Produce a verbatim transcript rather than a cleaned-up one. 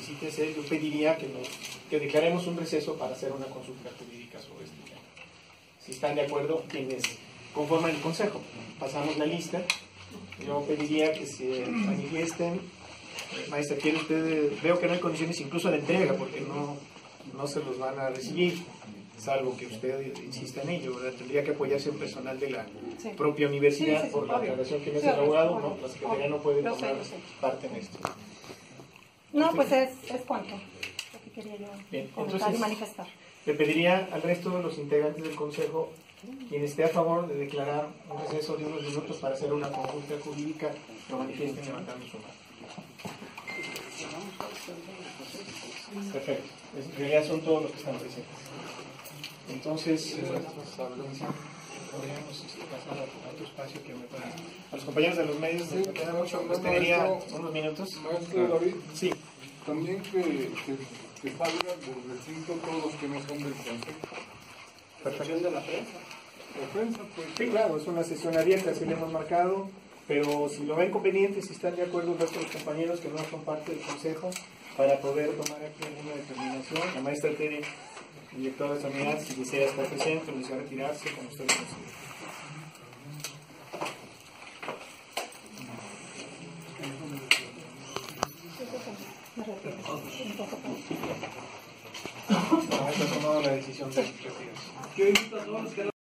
felicítese, yo pediría que, nos, que declaremos un receso para hacer una consulta jurídica sobre este tema. Si están de acuerdo, quienes conforman el Consejo, pasamos la lista. Yo pediría que se manifiesten. Maestra, ¿quiere usted? Veo que no hay condiciones incluso de entrega, porque no, no se los van a recibir, salvo que usted insista en ello, ¿verdad? Tendría que apoyarse un personal de la sí. propia universidad sí, sí, sí, por la declaración que me ha elaborado, ¿no? La Secretaría no puede tomar sé, parte en esto. No, pues es, es cuanto lo que quería yo Bien, entonces, y manifestar. Le pediría al resto de los integrantes del Consejo, quien esté a favor de declarar un receso de unos minutos para hacer una consulta jurídica, lo manifiesten levantando su mano. Perfecto. En realidad son todos los que están presentes. Entonces, eh, podríamos pasar a otro espacio que me parece. A los compañeros de los medios, ¿me queda mucho? ¿Les pediría unos minutos? Maestro David, sí. También que, que, que salgan del recinto todos los que no son del Consejo. Perfección de la prensa. La prensa, pues. Sí, claro, es una sesión abierta, así le hemos marcado. Pero si lo ven conveniente, si están de acuerdo el resto de los compañeros que no son parte del Consejo, para poder tomar aquí alguna determinación, la maestra Tere, directora de esta unidad, si desea estar presente o desea retirarse, como ustedes consideren. La maestra ha tomado la decisión de retirarse.